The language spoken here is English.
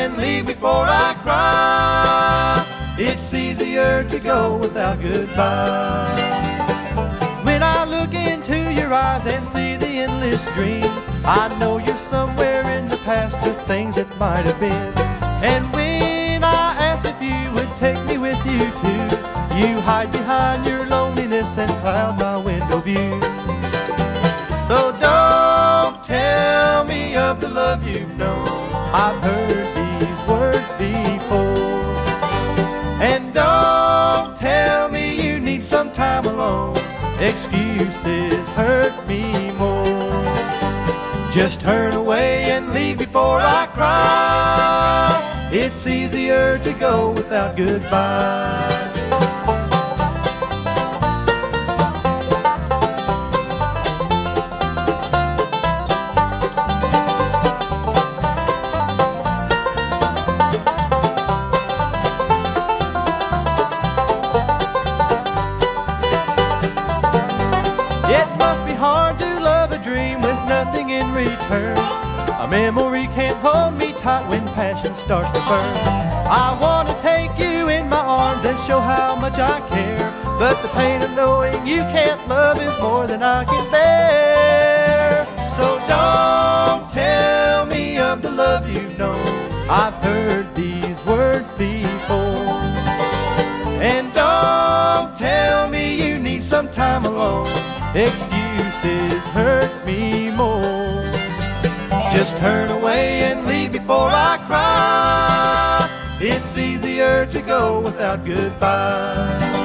and leave before I cry. It's easier to go without goodbye. When I look into your eyes and see the endless dreams, I know you're somewhere in the past with things that might have been. And when I asked if you would take me with you too, you hide behind your loneliness and cloud my window view. So don't tell me of the love you've known, I've heard these words before. And don't tell me you need some time alone, excuses hurt me more. Just turn away and leave before I cry. It's easier to go without goodbye. It must be hard to love a dream with nothing in return. A memory can't hold me tight when passion starts to burn. I want to take you in my arms and show how much I care, but the pain of knowing you can't love is more than I can bear. So don't tell me of the love you've known, I've heard these words before. And don't tell me you need some time alone, excuses hurt me more. Just turn away and leave before I cry. It's easier to go without goodbye.